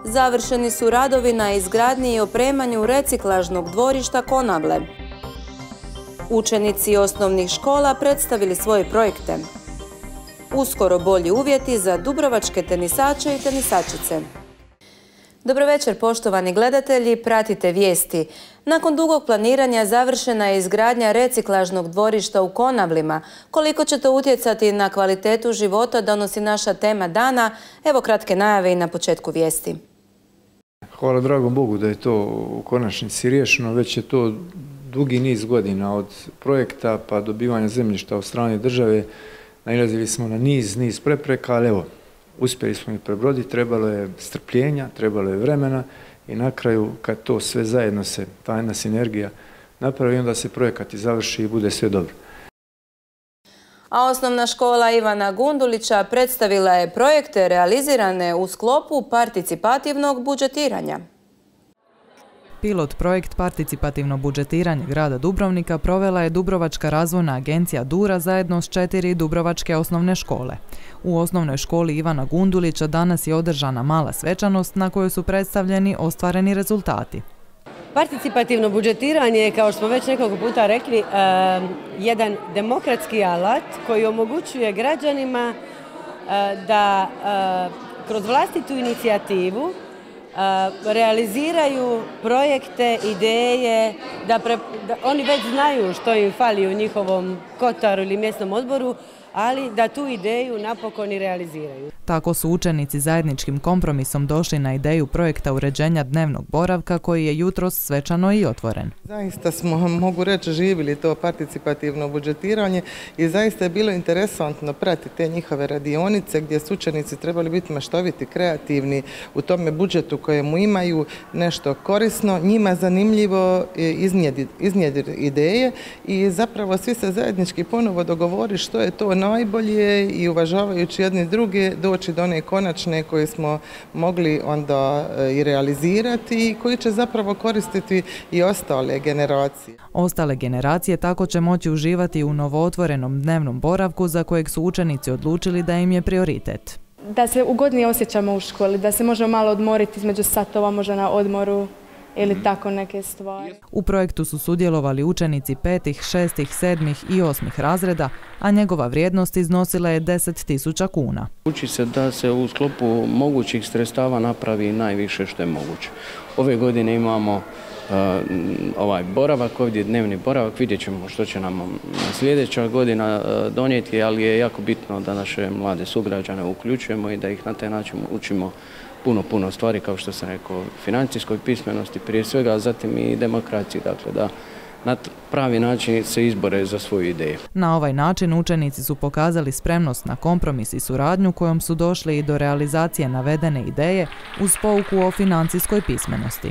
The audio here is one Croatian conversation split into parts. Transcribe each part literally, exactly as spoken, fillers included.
Završeni su radovi na izgradnji i opremanju reciklažnog dvorišta Konavle. Učenici osnovnih škola predstavili svoje projekte. Uskoro bolji uvjeti za dubrovačke tenisače i tenisačice. Dobro večer, poštovani gledatelji, pratite vijesti. Nakon dugog planiranja završena je izgradnja reciklažnog dvorišta u Konavlima. Koliko će to utjecati na kvalitetu života, donosi naša tema dana. Evo kratke najave i na početku vijesti. Hvala dragom Bogu da je to u konačnici riješeno. Već je to dugi niz godina od projekta pa dobivanja zemljišta od strane države. Nailazili smo na niz, niz prepreka, ali evo, uspjeli smo ih prebroditi, trebalo je strpljenja, trebalo je vremena i na kraju kad to sve zajedno se, ta jedna sinergija napravi, onda se projekat i završi i bude sve dobro. A osnovna škola Ivana Gundulića predstavila je projekte realizirane u sklopu participativnog budžetiranja. Pilot projekt participativno budžetiranje grada Dubrovnika provela je Dubrovačka razvojna agencija Dura zajedno s četiri dubrovačke osnovne škole. U osnovnoj školi Ivana Gundulića danas je održana mala svečanost na kojoj su predstavljeni ostvareni rezultati. Participativno budžetiranje je, kao što smo već nekoliko puta rekli, jedan demokratski alat koji omogućuje građanima da kroz vlastitu inicijativu realiziraju projekte, ideje, da, pre, da oni već znaju što im fali u njihovom kotaru ili mjesnom odboru, ali da tu ideju napokon i realiziraju. Tako su učenici zajedničkim kompromisom došli na ideju projekta uređenja dnevnog boravka koji je jutros svečano i otvoren. Zaista smo, mogu reći, živjeli to participativno budžetiranje i zaista je bilo interesantno pratiti te njihove radionice gdje su učenici trebali biti maštoviti, kreativni u tome budžetu kojemu imaju nešto korisno, njima zanimljivo iznijeti ideje i zapravo svi se zajednički ponovo dogovori što je to najbolje i uvažavajući jedni druge doći do one konačne koje smo mogli onda i realizirati i koji će zapravo koristiti i ostale generacije. Ostale generacije tako će moći uživati u novootvorenom dnevnom boravku za kojeg su učenici odlučili da im je prioritet. Da se ugodnije osjećamo u školi, da se možemo malo odmoriti između satova, možda na odmoru ili tako neke stvari. U projektu su sudjelovali učenici petih, šestih, sedmih i osmih razreda, a njegova vrijednost iznosila je deset tisuća kuna. Uči se da se u sklopu mogućih sredstava napravi najviše što je moguće. Ove godine imamo uh, ovaj boravak, ovdje dnevni boravak, vidjet ćemo što će nam sljedeća godina uh, donijeti, ali je jako bitno da naše mlade sugrađane uključujemo i da ih na taj način učimo puno, puno stvari, kao što sam rekao, financijskoj pismenosti prije svega, a zatim i demokraciji, dakle da na pravi način se izbore za svoju ideju. Na ovaj način učenici su pokazali spremnost na kompromis i suradnju kojom su došli i do realizacije navedene ideje uz pouku o financijskoj pismenosti.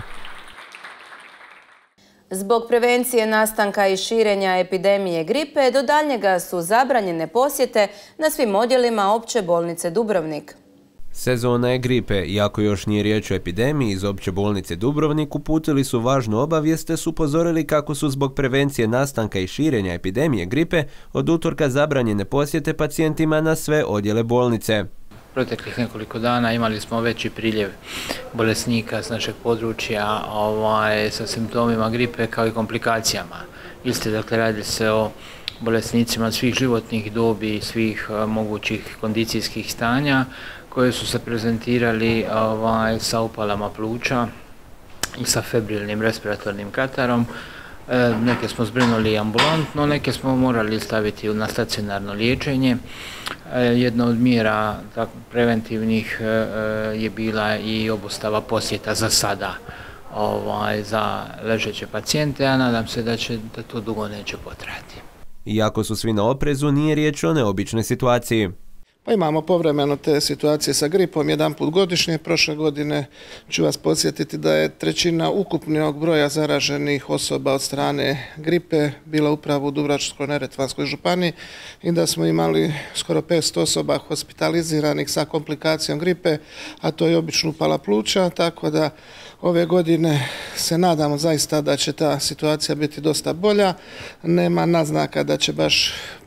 Zbog prevencije nastanka i širenja epidemije gripe, do daljnjega su zabranjene posjete na svim odjelima Opće bolnice Dubrovnik. Sezona je gripe, iako još nije riječ o epidemiji, iz Opće bolnice Dubrovnik uputili su važnu obavijest te su upozorili kako su zbog prevencije nastanka i širenja epidemije gripe od utorka zabranjene posjete pacijentima na sve odjele bolnice. Proteklih nekoliko dana imali smo veći priljev bolesnika s našeg područja ovaj, sa simptomima gripe kao i komplikacijama. Isto, dakle, radi se o bolesnicima svih životnih dobi i svih uh, mogućih kondicijskih stanja koje su se prezentirali ovaj, sa upalama pluća i sa febrilnim respiratornim katarom. E, neke smo zbrinuli ambulantno, neke smo morali staviti na stacionarno liječenje. E, jedna od mjera tak, preventivnih e, je bila i obustava posjeta za sada ovaj, za ležeće pacijente, a nadam se da, će, da to dugo neće potrajati. Iako su svi na oprezu, nije riječ o neobičnoj situaciji. Pa imamo povremeno te situacije sa gripom jedan put godišnje. Prošle godine ću vas podsjetiti da je trećina ukupnog broja zaraženih osoba od strane gripe bila upravo u Dubrovačko-neretvanskoj županiji i da smo imali skoro petsto osoba hospitaliziranih sa komplikacijom gripe, a to je obično upala pluća, tako da ove godine se nadamo zaista da će ta situacija biti dosta bolja. Nema naznaka da će baš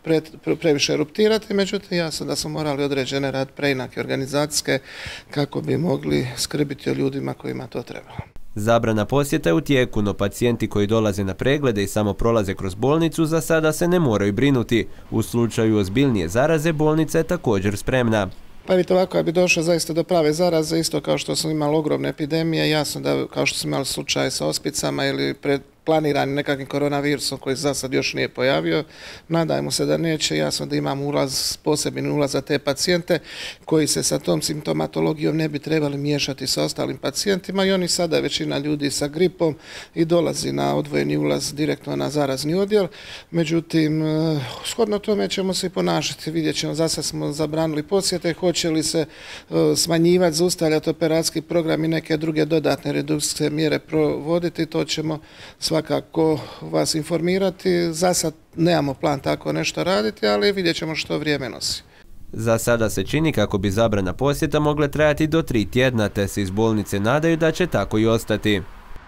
pre, pre, previše eruptirati, međutim jasno da smo morali određene rad preinake organizacijske kako bi mogli skrbiti o ljudima kojima to treba. Zabrana posjeta je u tijeku, no pacijenti koji dolaze na preglede i samo prolaze kroz bolnicu za sada se ne moraju brinuti. U slučaju ozbiljnije zaraze bolnica je također spremna. Pa vidite ovako, bi došlo zaista do prave zaraze, isto kao što smo imali ogromne epidemije, jasno da kao što smo imali slučaj sa ospicama ili pred planirani nekakvim koronavirusom koji za sad još nije pojavio. Nadajmo se da neće, jasno da imamo ulaz, posebni ulaz za te pacijente koji se sa tom simptomatologijom ne bi trebali miješati sa ostalim pacijentima i oni sada većina ljudi sa gripom i dolazi na odvojeni ulaz direktno na zarazni odjel. Međutim, shodno tome ćemo se i ponašati. Vidjet ćemo, za sad smo zabranili posjete, hoće li se smanjivati, zaustavljati operacijski program i neke druge dodatne redukcijske mjere provoditi, to ćemo svakako vas informirati. Za sad nemamo plan tako nešto raditi, ali vidjet ćemo što vrijeme nosi. Za sada se čini kako bi zabrana posjeta mogla trajati do tri tjedna, te se iz bolnice nadaju da će tako i ostati.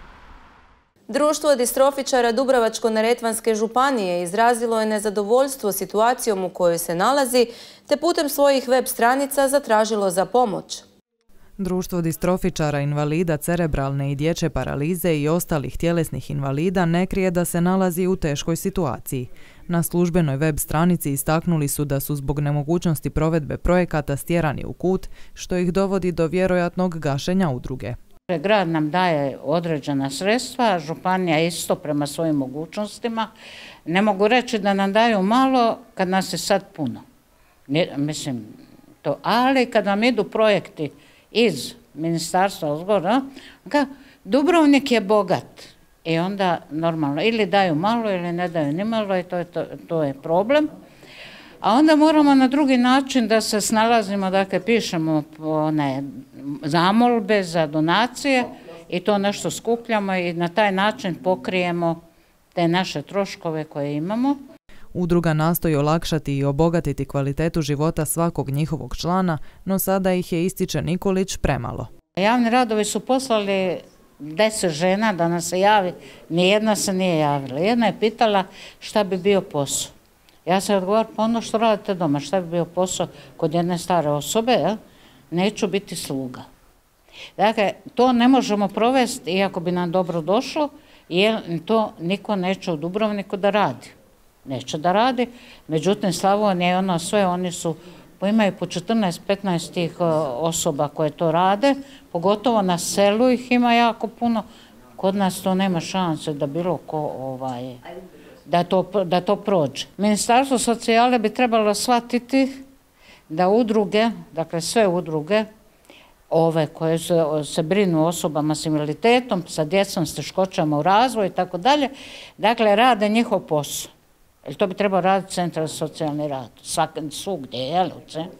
Društvo distrofičara Dubrovačko-neretvanske županije izrazilo je nezadovoljstvo situacijom u kojoj se nalazi, te putem svojih web stranica zatražilo za pomoć. Društvo distrofičara, invalida cerebralne i dječje paralize i ostalih tjelesnih invalida ne krije da se nalazi u teškoj situaciji. Na službenoj web stranici istaknuli su da su zbog nemogućnosti provedbe projekata stjerani u kut, što ih dovodi do vjerojatnog gašenja udruge. Grad nam daje određena sredstva, županija isto prema svojim mogućnostima. Ne mogu reći da nam daju malo kad nas je sad puno. Mislim, to, ali kad vam idu projekti iz ministarstva uzgora, Dubrovnik je bogat i onda normalno ili daju malo ili ne daju ni malo i to je, to, to je problem. A onda moramo na drugi način da se snalazimo, dakle pišemo one zamolbe za donacije i to nešto skupljamo i na taj način pokrijemo te naše troškove koje imamo. Udruga nastoji olakšati i obogatiti kvalitetu života svakog njihovog člana, no sada ih je, ističe Nikolić, premalo. Javni radovi su poslali deset žena da nas se javi, nijedna se nije javila. Jedna je pitala šta bi bio posao. Ja sam odgovarala, pa ono što radite doma, šta bi bio posao kod jedne stare osobe, ja? Neću biti sluga. Dakle, to ne možemo provesti, iako bi nam dobro došlo, jer to niko neće u Dubrovniku da radi. Neće da radi, međutim Slavonija i ono sve, oni su, imaju po četrnaest petnaest tih osoba koje to rade, pogotovo na selu ih ima jako puno, kod nas to nema šanse da bilo ko ovaj, da to, da to prođe. Ministarstvo socijale bi trebalo shvatiti da udruge, dakle sve udruge, ove koje se, se brinu osobama s invaliditetom, sa djecom s teškoćama u razvoju i tako dalje, dakle rade njihov posao. Jer to bi trebao raditi centar za socijalni rad, svugdje, jel?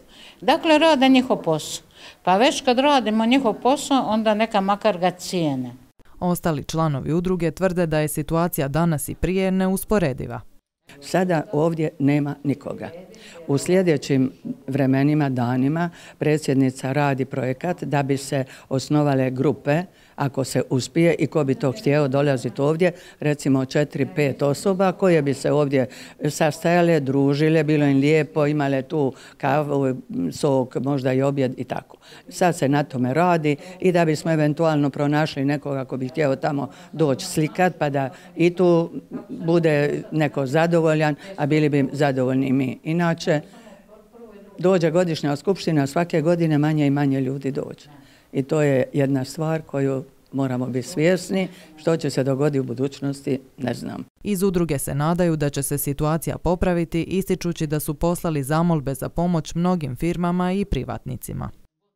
Dakle, rade njihov posao. Pa već kad radimo njihov posao, onda neka makar ga cijene. Ostali članovi udruge tvrde da je situacija danas i prije neusporediva. Sada ovdje nema nikoga. U sljedećim vremenima, danima, predsjednica radi projekat da bi se osnovale grupe, ako se uspije i ko bi to htio dolaziti ovdje, recimo četiri pet osoba koje bi se ovdje sastajale, družile, bilo im lijepo, imale tu kavu, sok, možda i objed i tako. Sad se na tome radi i da bismo eventualno pronašli nekoga ko bi htio tamo doći slikat, pa da i tu bude neko zadovoljan, a bili bi zadovoljni mi. Inače, dođe godišnja skupština, svake godine manje i manje ljudi dođe. I to je jedna stvar koju moramo biti svjesni. Što će se dogoditi u budućnosti, ne znam. Iz udruge se nadaju da će se situacija popraviti, ističući da su poslali zamolbe za pomoć mnogim firmama i privatnicima.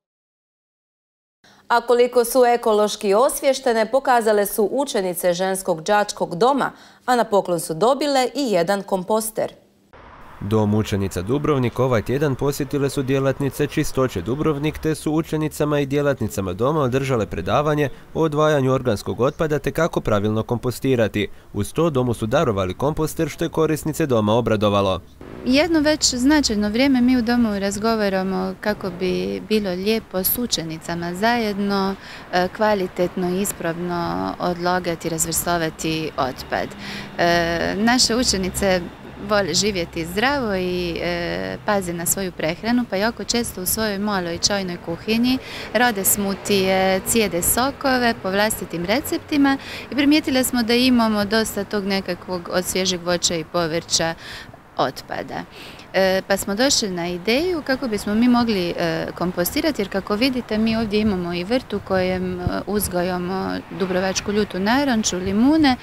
A koliko su ekološki osviještene pokazale su učenice ženskog đačkog doma, a na poklon su dobile i jedan komposter. Dom učenica Dubrovnik ovaj tjedan posjetile su djelatnice Čistoće Dubrovnik, te su učenicama i djelatnicama doma održale predavanje o odvajanju organskog otpada te kako pravilno kompostirati. Uz to domu su darovali komposter, što je korisnice doma obradovalo. Jedno već značajno vrijeme mi u domu razgovaramo kako bi bilo lijepo s učenicama zajedno, kvalitetno i ispravno odlagati i razvrstovati otpad. Naše učenice vole živjeti zdravo i e, paze na svoju prehranu, pa jako često u svojoj maloj čajnoj kuhinji rade smutije, cijede sokove po vlastitim receptima i primijetili smo da imamo dosta tog nekakvog od svježeg voća i povrća otpada. E, pa smo došli na ideju kako bismo mi mogli e, kompostirati, jer kako vidite mi ovdje imamo i vrt u kojem e, uzgajamo dubrovačku ljutu naranču, limune.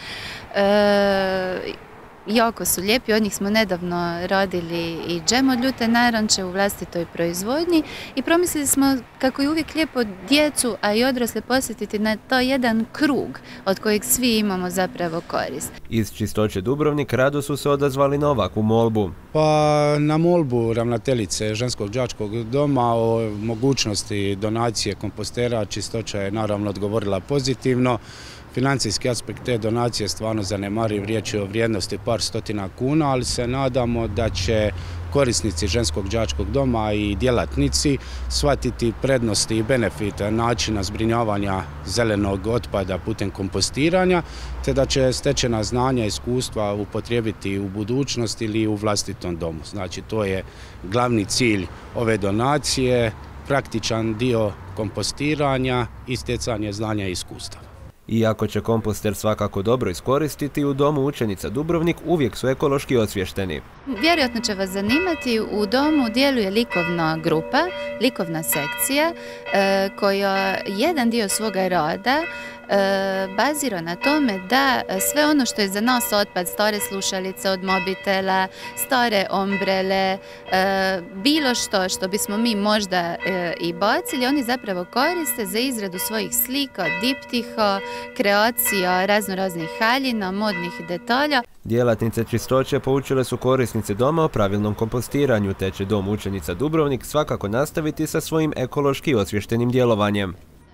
E, jako su lijepi, od njih smo nedavno radili i džem od ljute naranče u vlastitoj proizvodnji i promislili smo kako je uvijek lijepo djecu, a i odrasle posjetiti na to jedan krug od kojeg svi imamo zapravo korist. Iz Čistoće Dubrovnik rado su se odazvali na ovakvu molbu. Pa na molbu ravnateljice ženskog đačkog doma o mogućnosti donacije kompostera Čistoća je naravno odgovorila pozitivno. Financijski aspekt te donacije je stvarno zanemariv, riječ je o vrijednosti par stotina kuna, ali se nadamo da će korisnici ženskog đačkog doma i djelatnici shvatiti prednosti i benefite načina zbrinjavanja zelenog otpada putem kompostiranja, te da će stečena znanja i iskustva upotrijebiti u budućnosti ili u vlastitom domu. Znači, to je glavni cilj ove donacije, praktičan dio kompostiranja i stjecanje znanja i iskustva. Iako će komposter svakako dobro iskoristiti, u domu učenica Dubrovnik uvijek su ekološki osviješteni. Vjerojatno će vas zanimati, u domu djeluje likovna grupa, likovna sekcija, e, koja jedan dio svoga rada e, bazira na tome da sve ono što je za nas otpad, stare slušalice od mobitela, stare ombrele, e, bilo što što bismo mi možda e, i bacili, oni zapravo koriste za izradu svojih slika, diptiha, kreacija razno raznih haljina, modnih detalja. Djelatnice Čistoće poučile su korisnice doma o pravilnom kompostiranju, te će dom učenica Dubrovnik svakako nastaviti sa svojim ekološki osviještenim djelovanjem.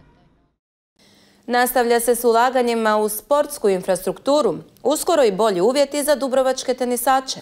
Nastavlja se s ulaganjima u sportsku infrastrukturu. Uskoro i bolji uvjeti za dubrovačke tenisače.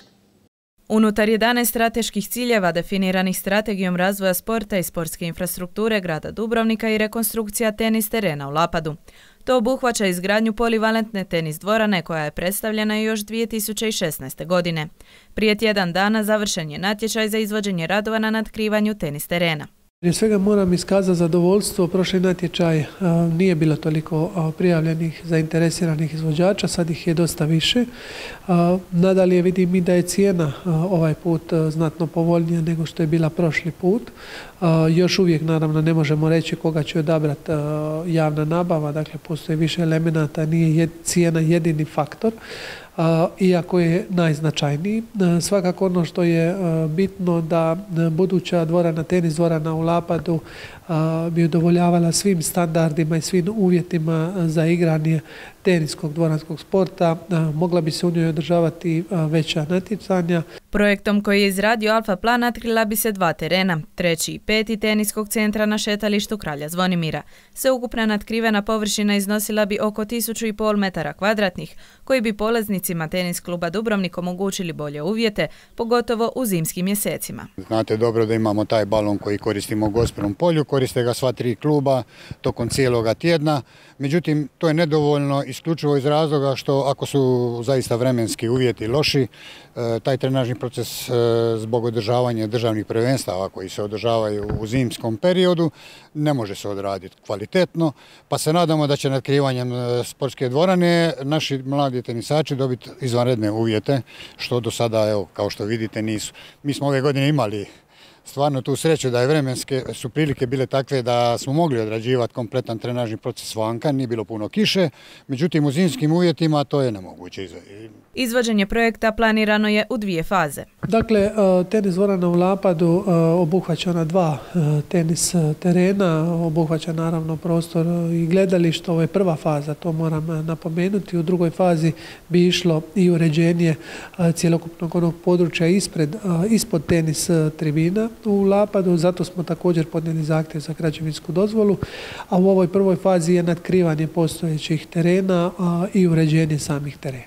Unutar jedanaest strateških ciljeva definiranih strategijom razvoja sporta i sportske infrastrukture grada Dubrovnika i rekonstrukcija tenis terena u Lapadu. To obuhvaća izgradnju polivalentne tenis dvorane koja je predstavljena još dvije tisuće šesnaeste. godine. Prije tjedan dana završen je natječaj za izvođenje radova na natkrivanju tenis terena. Prije svega moram iskazati zadovoljstvo, prošli natječaj a, nije bilo toliko a, prijavljenih zainteresiranih izvođača, sad ih je dosta više. A, nadalje vidim i da je cijena a, ovaj put a, znatno povoljnija nego što je bila prošli put. A, još uvijek naravno ne možemo reći koga će odabrati a, javna nabava, dakle postoji više elemenata, nije jed, cijena jedini faktor. Uh, iako je najznačajniji. Uh, svakako ono što je uh, bitno da uh, buduća dvorana, tenis dvorana u Lapadu uh, bi udovoljavala svim standardima i svim uvjetima uh, za igranje teniskog dvoranskog sporta. Uh, mogla bi se u njoj održavati uh, veća natjecanja. Projektom koji je izradio Alfa Plan otkrila bi se dva terena, treći i peti teniskog centra na šetalištu Kralja Zvonimira. Sveukupna natkrivena površina iznosila bi oko tisuću i pol metara kvadratnih, koji bi polaznicima tenis kluba Dubrovnik omogućili bolje uvjete, pogotovo u zimskim mjesecima. Znate dobro da imamo taj balon koji koristimo u Gospinom polju, koriste ga sva tri kluba tokom cijeloga tjedna. Međutim, to je nedovoljno isključivo iz razloga što ako su zaista vremenski uvjeti loši, taj trenažni proces zbog održavanja državnih prvenstava koji se održavaju u zimskom periodu ne može se odraditi kvalitetno, pa se nadamo da će natkrivanjem sportske dvorane naši mladi tenisači dobiti izvanredne uvjete, što do sada, evo, kao što vidite, nisu. Mi smo ove godine imali stvarno tu sreću da je vremenske su prilike bile takve da smo mogli odrađivati kompletan trenažni proces vanka, nije bilo puno kiše, međutim u zimskim uvjetima to je nemoguće. Izvođenje projekta planirano je u dvije faze. Dakle, tenis dvorana u Lapadu obuhvaća na dva tenis terena, obuhvaća naravno prostor i gledalište, ovo je prva faza, to moram napomenuti. U drugoj fazi bi išlo i uređenje cjelokupnog onog područja ispred, ispod tenis tribina u Lapadu, zato smo također podnijeli zahtjev za građevinsku dozvolu, a u ovoj prvoj fazi je natkrivanje postojećih terena i uređenje samih terena.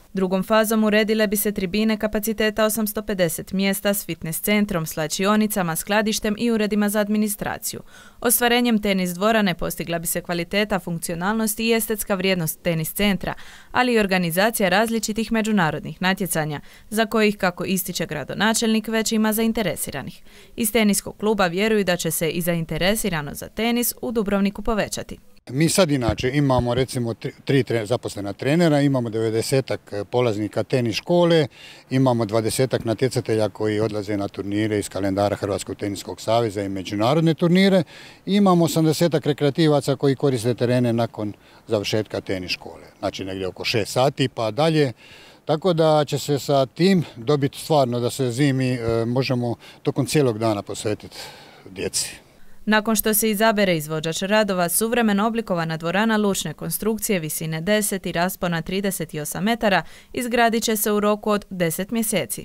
Drugom fazom uredile bi se tribine kapaciteta osamsto pedeset mjesta s fitness centrom, slačionicama, skladištem i uredima za administraciju. Ostvarenjem tenis dvorane postigla bi se kvaliteta, funkcionalnost i estetska vrijednost tenis centra, ali i organizacija različitih međunarodnih natjecanja, za kojih, kako ističe gradonačelnik, već ima zainteresiranih. Iz teniskog kluba vjeruju da će se i zainteresirano za tenis u Dubrovniku povećati. Mi sad inače imamo recimo tri zaposlena trenera, imamo devedesetak polaznika tenis škole, imamo dvadesetak natjecatelja koji odlaze na turnire iz kalendara Hrvatskog teniskog saveza i međunarodne turnire i imamo osamdesetak rekreativaca koji koriste terene nakon završetka tenis škole, znači negdje oko šest sati pa dalje. Tako da će se sa tim dobiti stvarno da se zimi e, možemo tokom cijelog dana posvetiti djeci. Nakon što se izabere izvođač radova, suvremeno oblikovana dvorana lučne konstrukcije visine deset i raspona trideset osam metara izgradit će se u roku od deset mjeseci.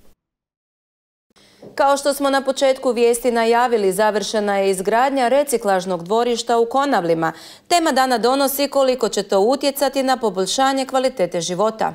Kao što smo na početku vijesti najavili, završena je izgradnja reciklažnog dvorišta u Konavlima. Tema dana donosi koliko će to utjecati na poboljšanje kvalitete života.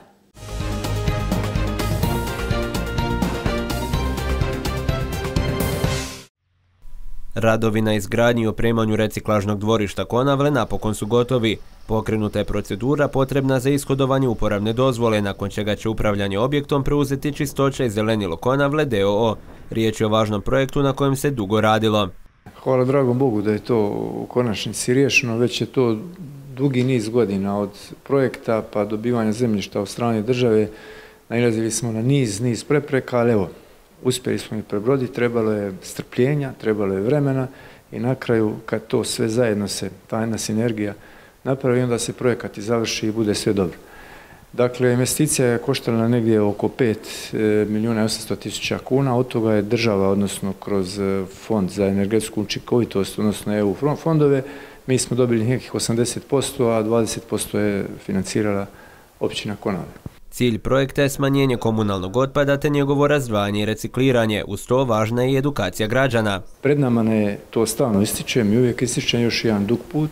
Radovi na izgradnji i opremanju reciklažnog dvorišta Konavle napokon su gotovi. Pokrenuta je procedura potrebna za ishodovanje uporabne dozvole, nakon čega će upravljanje objektom preuzeti Čistoća i zelenilo Konavle d o o. Riječ je o važnom projektu na kojem se dugo radilo. Hvala dragom Bogu da je to u konačnici riješeno, već je to dugi niz godina od projekta pa dobivanja zemljišta od strane države. Nailazili smo na niz, niz prepreka, ali evo, uspjeli smo i prebroditi, trebalo je strpljenja, trebalo je vremena i na kraju kad to sve zajedno se, ta jedna sinergija napravi, onda se projekat i završi i bude sve dobro. Dakle, investicija je koštala negdje oko pet milijuna i osamsto tisuća kuna, od toga je država, odnosno kroz fond za energetsku učinkovitost, odnosno e u fondove, mi smo dobili nekih osamdeset posto, a dvadeset posto je financirala općina Konavle. Cilj projekta je smanjenje komunalnog otpada te njegovo razdvajanje i recikliranje. Uz to važna je i edukacija građana. Pred nama ne to stalno ističem i uvijek ističem još jedan dug put.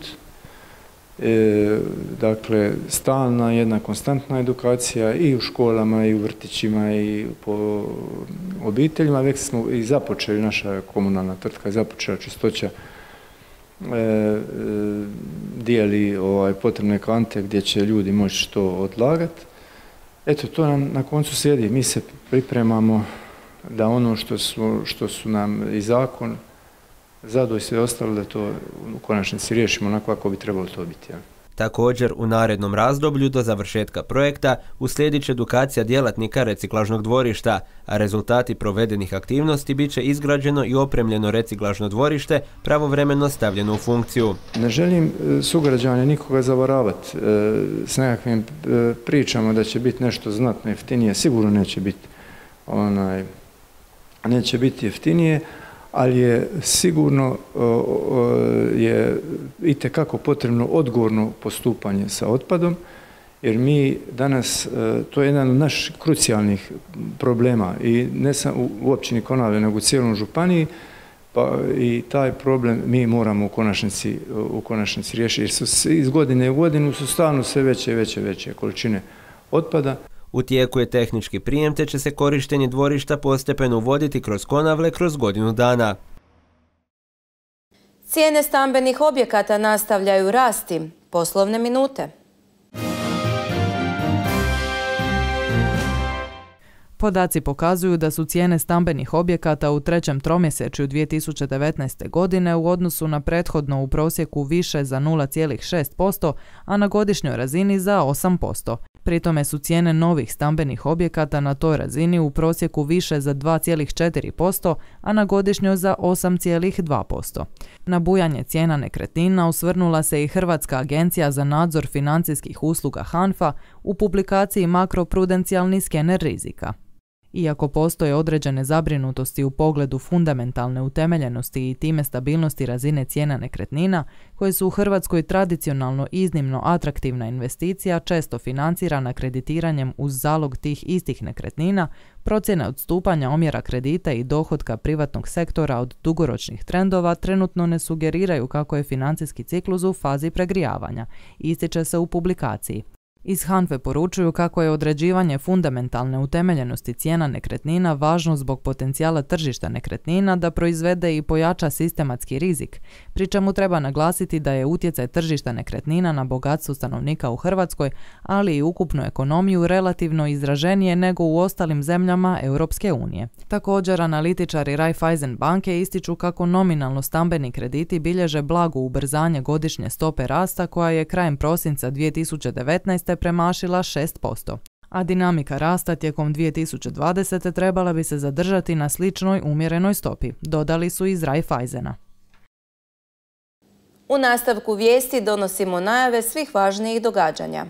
E, dakle, stalna jedna konstantna edukacija i u školama i u vrtićima i po obiteljima. Već smo i započeli, naša komunalna tvrtka je započela Čistoća e, e, dijeli ovaj, potrebne kante gdje će ljudi moći to odlagati. Eto, to nam na koncu slijedi. Mi se pripremamo da ono što su, što su nam i zakon zadao i sve ostalo, da to u konačnici riješimo onako kako bi trebalo to biti. Ja. Također, u narednom razdoblju do završetka projekta uslijedit će edukacija djelatnika reciklažnog dvorišta, a rezultati provedenih aktivnosti bit će izgrađeno i opremljeno reciklažno dvorište pravovremeno stavljeno u funkciju. Ne želim sugrađane nikoga zavaravati s nekakvim pričama da će biti nešto znatno jeftinije. Sigurno neće biti, onaj, neće biti jeftinije, ali je sigurno je itekako potrebno odgovorno postupanje sa otpadom, jer mi danas, to je jedan od naših krucijalnih problema i ne samo u općini Konavle, nego u cijelom županiji, pa i taj problem mi moramo u konačnici, u konačnici riješiti, jer su iz godine u godinu su stalno sve veće i veće, veće količine otpada. U tijeku je tehnički prijem, te će se korištenje dvorišta postepeno uvoditi kroz Konavle kroz godinu dana. Cijene stambenih objekata nastavljaju rasti. Poslovne minute. Podaci pokazuju da su cijene stambenih objekata u trećem tromjesečju dvije tisuće devetnaeste. godine u odnosu na prethodno u prosjeku više za nula zarez šest posto, a na godišnjoj razini za osam posto. Pri tome su cijene novih stambenih objekata na toj razini u prosjeku više za dva zarez četiri posto, a na godišnjoj za osam zarez dva posto. Na bujanje cijena nekretnina osvrnula se i Hrvatska agencija za nadzor financijskih usluga HANFA u publikaciji Makroprudencijalni skener rizika. Iako postoje određene zabrinutosti u pogledu fundamentalne utemeljenosti i time stabilnosti razine cijena nekretnina, koje su u Hrvatskoj tradicionalno iznimno atraktivna investicija, često financirana kreditiranjem uz zalog tih istih nekretnina, procjene odstupanja omjera kredita i dohotka privatnog sektora od dugoročnih trendova trenutno ne sugeriraju kako je financijski ciklus u fazi pregrijavanja, ističe se u publikaciji. Iz Hanfe poručuju kako je određivanje fundamentalne utemeljenosti cijena nekretnina važno zbog potencijala tržišta nekretnina da proizvede i pojača sistematski rizik, pri čemu treba naglasiti da je utjecaj tržišta nekretnina na bogatstvo stanovnika u Hrvatskoj, ali i ukupnu ekonomiju relativno izraženije nego u ostalim zemljama Europske unije. Također, analitičari Raiffeisen banke ističu kako nominalno stambeni krediti bilježe blago ubrzanje godišnje stope rasta koja je krajem prosinca dvije tisuće devetnaeste. premašila šest posto. A dinamika rasta tijekom dvije tisuće dvadesete. trebala bi se zadržati na sličnoj umjerenoj stopi, dodali su iz Raiffeisena. U nastavku vijesti donosimo najave svih važnijih događanja.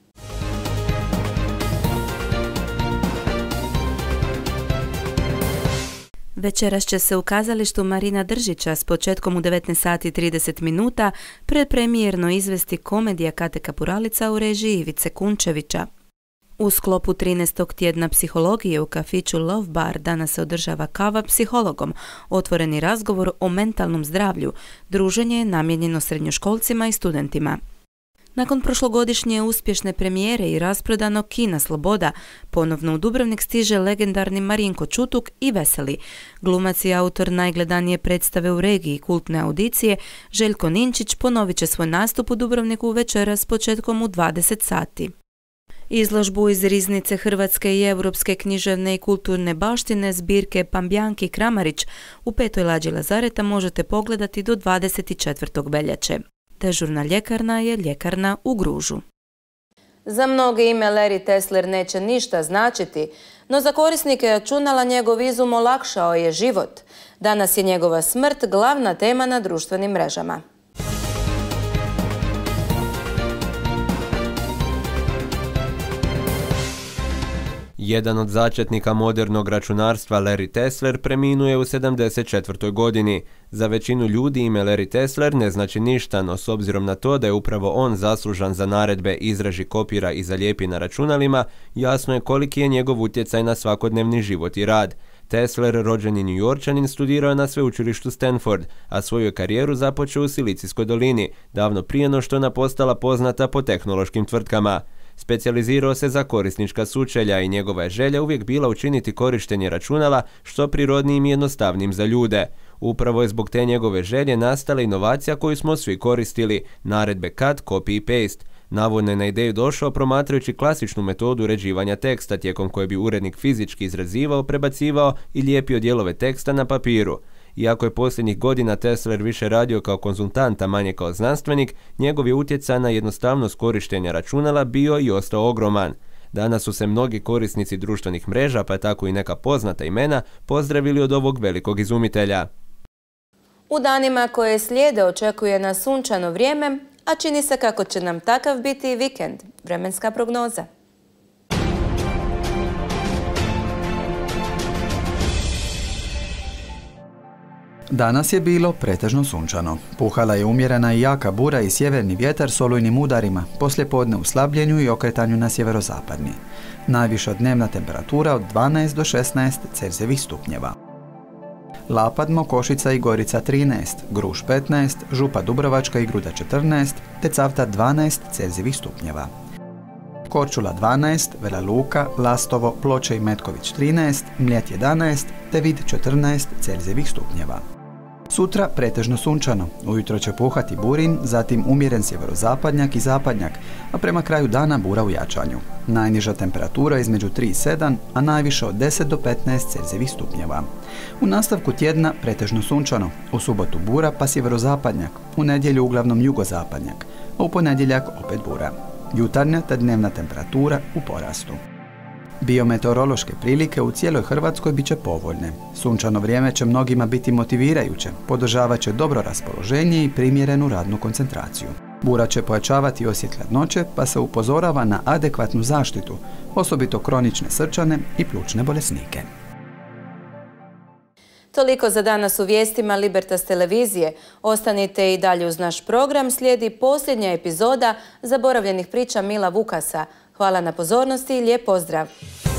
Večeras će se u kazalištu Marina Držića s početkom u devetnaest sati i trideset minuta predpremijerno izvesti komedija Kate Kapuralica u režiji Ivice Kunčevića. U sklopu trinaestog tjedna psihologije u kafiću Love Bar danas se održava kava psihologom, otvoreni razgovor o mentalnom zdravlju, druženje je namijenjeno srednjoškolcima i studentima. Nakon prošlogodišnje uspješne premijere i rasprodanog kina Sloboda, ponovno u Dubrovnik stiže legendarni Marinko Čutuk i Veseli. Glumac i autor najgledanije predstave u regiji kultne audicije, Željko Ninčić ponovit će svoj nastup u Dubrovniku večeras s početkom u dvadeset sati. Izložbu iz riznice hrvatske i europske književne i kulturne baštine zbirke Pambjanki Kramarić u petoj lađi Lazareta možete pogledati do dvadeset četvrtog veljače. Dežurna ljekarna je ljekarna u Gružu. Za mnoge ime Larry Tesler neće ništa značiti, no za korisnike računala njegov izum olakšao je život. Danas je njegova smrt glavna tema na društvenim mrežama. Jedan od začetnika modernog računarstva, Larry Tesler, preminuje u sedamdeset četvrtoj godini. Za većinu ljudi ime Larry Tesler ne znači ništa, no s obzirom na to da je upravo on zaslužan za naredbe izraži, kopira i zalijepi na računalima, jasno je koliki je njegov utjecaj na svakodnevni život i rad. Tesler, rođeni Njujorčanin, studirao je na sveučilištu Stanford, a svoju karijeru započeo u Silicijskoj dolini, davno prije no što je ona postala poznata po tehnološkim tvrtkama. Specijalizirao se za korisnička sučelja i njegova je želja uvijek bila učiniti korištenje računala što prirodnijim i jednostavnim za ljude. Upravo je zbog te njegove želje nastala inovacija koju smo svi koristili, naredbe cut, copy i paste. Navodno je na ideju došao promatrajući klasičnu metodu uređivanja teksta tijekom koje bi urednik fizički izrazivao, prebacivao i lijepio dijelove teksta na papiru. Iako je posljednjih godina Tesler više radio kao konzultant, a manje kao znanstvenik, njegov je utjecaj na jednostavnost korištenja računala bio i ostao ogroman. Danas su se mnogi korisnici društvenih mreža, pa tako i neka poznata imena, pozdravili od ovog velikog izumitelja. U danima koje slijede očekuje nas sunčano vrijeme, a čini se kako će nam takav biti i vikend. Vremenska prognoza. Danas je bilo pretežno sunčano. Puhala je umjerena i jaka bura i sjeverni vjetar s olujnim udarima, poslijepodne u slabljenju i okretanju na sjeverozapadni. Najviša dnevna temperatura od dvanaest do šesnaest Celzijevih stupnjeva. Lapadmo, Košica i Gorica trinaest, Gruž petnaest, Župa Dubrovačka i Gruda četrnaest, te Cavtat dvanaest Celzijevih stupnjeva. Korčula dvanaest, Vela Luka, Lastovo, Ploče i Metković trinaest, Mljet jedanaest, te Vid četrnaest Celzijevih stupnjeva. Sutra pretežno sunčano, ujutro će puhati burin, zatim umjeren sjeverozapadnjak i zapadnjak, a prema kraju dana bura u jačanju. Najniža temperatura između tri i sedam, a najviše od deset do petnaest Celzijevih stupnjeva. U nastavku tjedna pretežno sunčano, u subotu bura pa sjeverozapadnjak, u nedjelju uglavnom jugozapadnjak, a u ponedjeljak opet bura. Jutarnja te dnevna temperatura u porastu. Biometeorološke prilike u cijeloj Hrvatskoj bit će povoljne. Sunčano vrijeme će mnogima biti motivirajuće, podržavat će dobro raspoloženje i primjerenu radnu koncentraciju. Bura će pojačavati osjet hladnoće, pa se upozorava na adekvatnu zaštitu, osobito kronične srčane i plućne bolesnike. Toliko za danas u vijestima Libertas televizije. Ostanite i dalje uz naš program, slijedi posljednja epizoda zaboravljenih priča Mila Vukasa. Hvala na pozornosti i lijep pozdrav!